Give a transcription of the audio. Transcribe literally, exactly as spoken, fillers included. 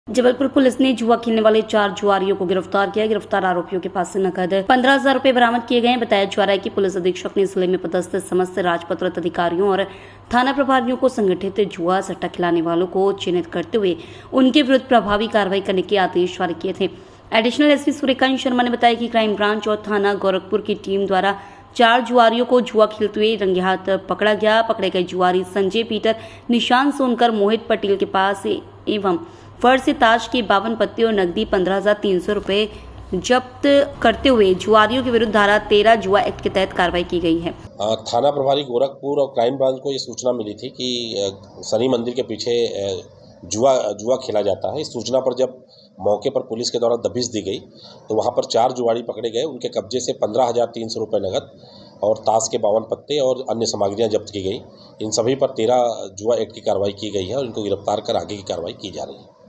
Jabalpur police ने जुआ खेलने वाले चार जुआरियों को गिरफ्तार किया। गिरफ्तार आरोपियों के पास से नकद पंद्रह हजार रूपए बरामद किए गए। बताया जा रहा है कि पुलिस अधीक्षक ने जिले में पदस्थ समस्त राजपत्रित अधिकारियों और थाना प्रभारियों को संगठित जुआ सट्टा खिलाने वालों को चिन्हित करते हुए उनके विरुद्ध प्रभावी कार्रवाई करने के आदेश जारी किए थे। एडिशनल एसपी सूर्यकांत शर्मा ने बताया कि क्राइम ब्रांच और थाना गोरखपुर की टीम द्वारा चार जुआरियों को जुआ खेलते हुए रंगे हाथ पकड़ा गया। पकड़े गए जुआरी संजय पीटर, निशांत सोनकर, मोहित पटेल के पास एवं फर्श से ताश की बावन पत्ती और नकदी पंद्रह हजार तीन सौ रूपए जब्त करते हुए जुआरियों के विरुद्ध धारा तेरह जुआ एक्ट के तहत कार्रवाई की गई है। थाना प्रभारी गोरखपुर और क्राइम ब्रांच को ये सूचना मिली थी कि शनि मंदिर के पीछे जुआ जुआ खेला जाता है। इस सूचना पर जब मौके पर पुलिस के द्वारा दबिश दी गई तो वहां पर चार जुआरी पकड़े गए। उनके कब्जे से पंद्रह हजार तीन सौ रुपये नगद और ताश के बावन पत्ते और अन्य सामग्रियां जब्त की गई। इन सभी पर तेरह जुआ एक्ट की कार्रवाई की गई है और इनको गिरफ्तार कर आगे की कार्रवाई की जा रही है।